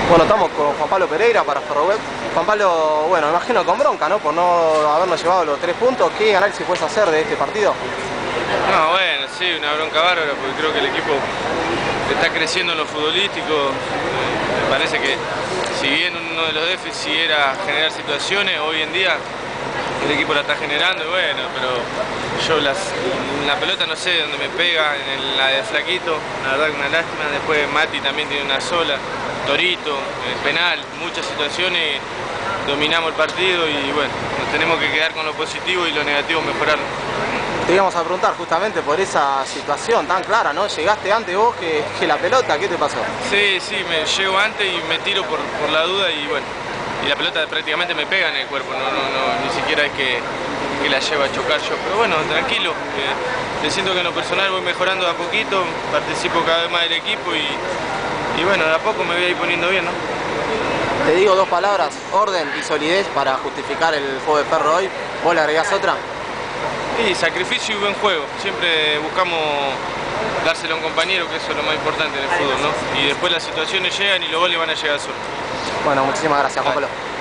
Bueno, estamos con Juan Pablo Pereira para Ferroweb. Juan Pablo, bueno, me imagino con bronca, ¿no? Por no habernos llevado los 3 puntos. ¿Qué análisis puedes hacer de este partido? No, bueno, sí, una bronca bárbara porque creo que el equipo está creciendo en lo futbolístico. Me parece que si bien uno de los déficits era generar situaciones, hoy en día el equipo la está generando y bueno, pero yo la pelota no sé dónde me pega, en la de Flaquito, la verdad que una lástima. Después Mati también tiene una sola, Torito, penal, muchas situaciones, dominamos el partido y bueno, nos tenemos que quedar con lo positivo y lo negativo mejorarlo. Te íbamos a preguntar justamente por esa situación tan clara, ¿no? Llegaste antes vos que la pelota, ¿qué te pasó? Sí, me llego antes y me tiro por la duda y bueno, y la pelota prácticamente me pega en el cuerpo, ni siquiera es que la lleva a chocar yo, pero bueno, tranquilo, te siento que en lo personal voy mejorando de a poquito, participo cada vez más del equipo y bueno, de a poco me voy a ir poniendo bien, ¿no? Te digo 2 palabras, orden y solidez para justificar el juego de Ferro hoy. ¿Vos le agregás otra? Y sacrificio y buen juego, siempre buscamos dárselo a un compañero, que eso es lo más importante en el fútbol, ¿no? Y después las situaciones llegan y los goles van a llegar solos. Bueno, muchísimas gracias, Juan Pablo.